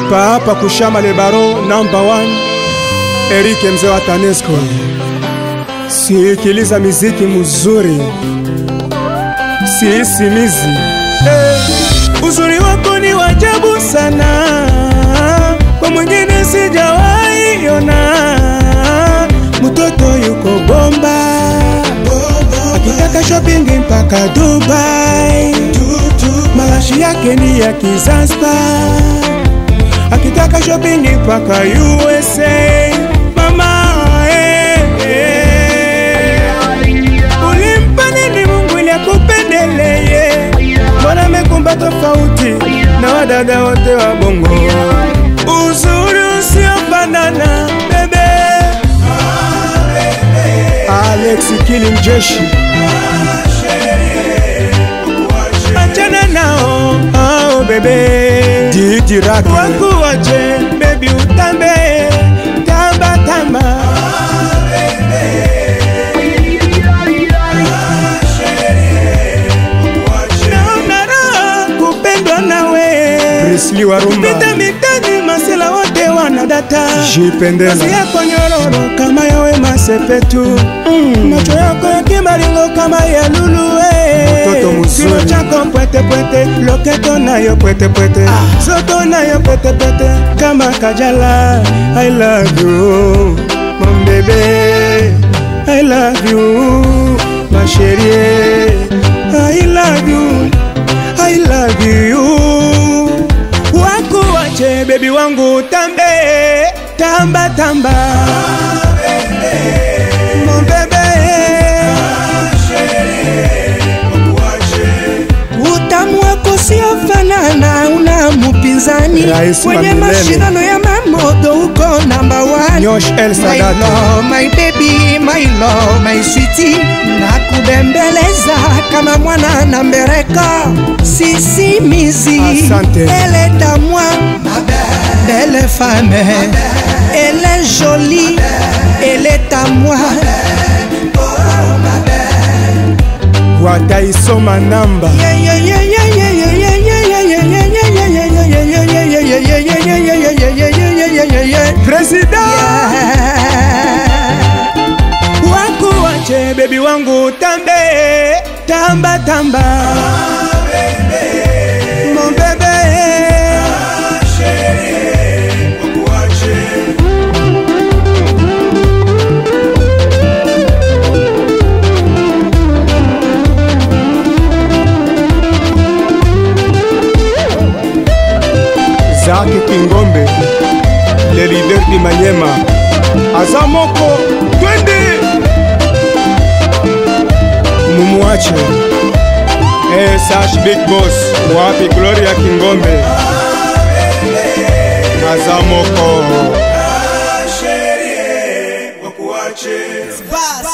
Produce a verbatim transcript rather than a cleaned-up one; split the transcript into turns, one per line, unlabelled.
hapa hapa kushama le baro number one Eric mzee wa Tanesco. Sikiliza muziki mzuri, sisimizi. Hey, uzuri wako ni wajabu sana, kwa mwingine sijawahi ona. Mtoto yuko bomba, akitaka shopping mpaka Dubai. Marashi yake ni ya Kizanzibar, akitaka shopping mpaka U S A. Mama eh, eh. Ulimpa nini Mungu ili akupendeleye? Mbona mekumba tofauti na wadada wote wa bongo? Uzuri usiofanana bebe. Alex Kilimjeshi, achana nao oh bebe. Didi Raki waku wache baby utambe tamba tamba naonara kupendwa nawe. Prisli Warumba pita mitani masela wote wanadata. Jipendela kasi yako nyororo kama yawe masepetu. mm. Macho yako ya kimaringo kama ya lulu. Toto muzuri kilo chako pwete pwete, loketo nayo pwete pwete. ah. Soto nayo pwete pwete kama Kajala. I love you mon bébé, I love you ma chérie, I love you, I love you. Waku wache baby wangu tambe tamba tamba. ah, baby. Mon bébé usiofanana una mupinzani kwenye mashindano ya mamoto uko number one. Nyosh El Sadat, my love, my baby, my love, my sweetie. Nakubembeleza kama mwana na mbereka. Sisi mizi, elle est à moi, belle femme, elle est jolie, elle est à moi. Wataisoma namba. President waku wache baby wangu tambe tamba tamba. ah, baby. Mon bébé ah, chérie waku wache. Zaki Kingombe, le leader di Manyema. Azamoko, twende mumuache. Eh, Sash Big Boss, wapi Gloria Kingombe. Azamoko, ah, chérie, wakuache.